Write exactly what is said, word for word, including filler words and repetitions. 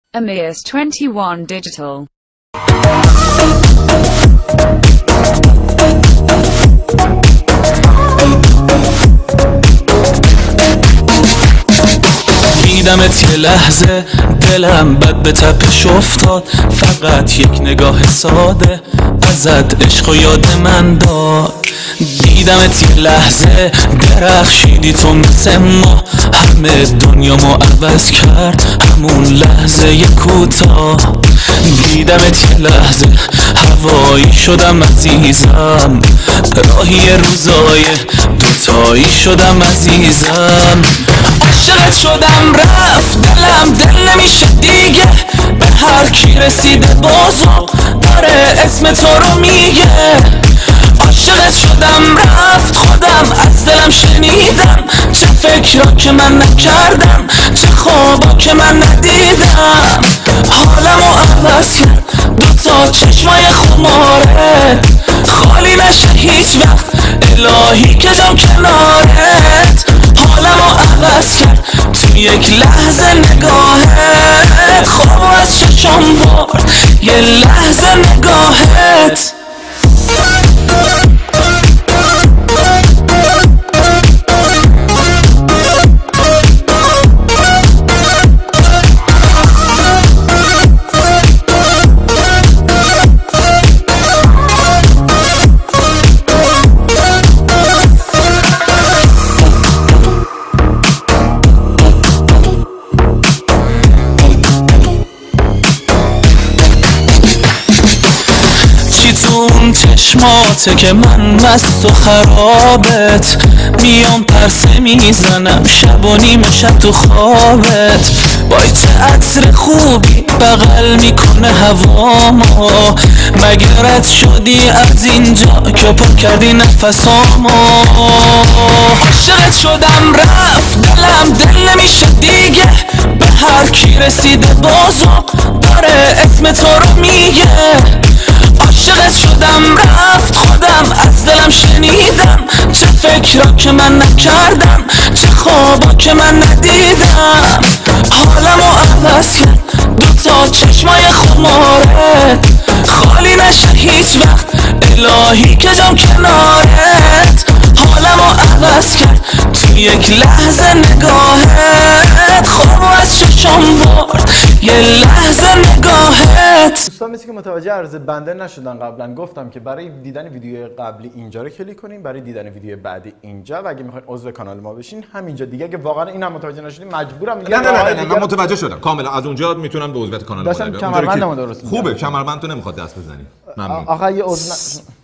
Amias twenty one Digital. دیدمت یه لحظه دلم بد به تپش افتاد، فقط یک نگاه ساده ازت عشق و یاد من داد. دیدمت یه لحظه درخشیدی تو مثل ما، همه دنیامو عوض کرد همون لحظه یه کوتاه. دیدمت یه لحظه هوایی شدم عزیزم، راهی روزای دوتایی شدم عزیزم. عاشقت شدم رفت دلم دل نمیشه دیگه، به هر کی رسیده بازو داره اسم تو رو میگه. عاشقت شدم رفت خودم از دلم شنیدم، چه فکرها که من نکردم، چه خوابا که من ندیدم. حالمو عوض کرد دوتا چشمای خماره، خالی نشه هیچ وقت الهی که جام کنارت. حالمو عوض کرد تو یک لحظه نگاهت، خواب از چشم برد یه لحظه نگاهت. اون چشماته که من مست و خرابت، میام پرسه میزنم شب و نیمه شب تو خوابت. وای چه عطر خوبی بغل میکنه هوامو، مگه رد شدی از اینجا که پر کردی نفسامو. عاشقت شدم رفت دلم دل نمیشه دیگه، به هر کی رسیده بازو داره اسم تو رو میگه. عاشقت شدم رفت خودم از دلم شنیدم، چه فکرها که من نکردم، چه خوابا که من ندیدم. حالمو عوض کرد دوتا چشمای خماره، خالی نشه هیچ وقت الهی که جام کنارت. حالمو عوض کرد تو یک لحظه نگاهت، خواب از چشم برد یه لحظه نگاهت. دوستان مثل که متوجه عرض بنده نشدن، قبلا گفتم که برای دیدن ویدیو قبلی اینجا رو کلیک کنین، برای دیدن ویدیو بعدی اینجا، و اگه میخواین عضو کانال ما بشین همینجا دیگه. اگه واقعا اینم متوجه نشدین مجبورم نه نه نه, نه, نه من متوجه شدم کاملا، از اونجا میتونم به عضویت کانال ما برم. کمربندمو درست خوبه، کمربند تو نمیخواد دست بزنی. ممنون. آخه یه عضو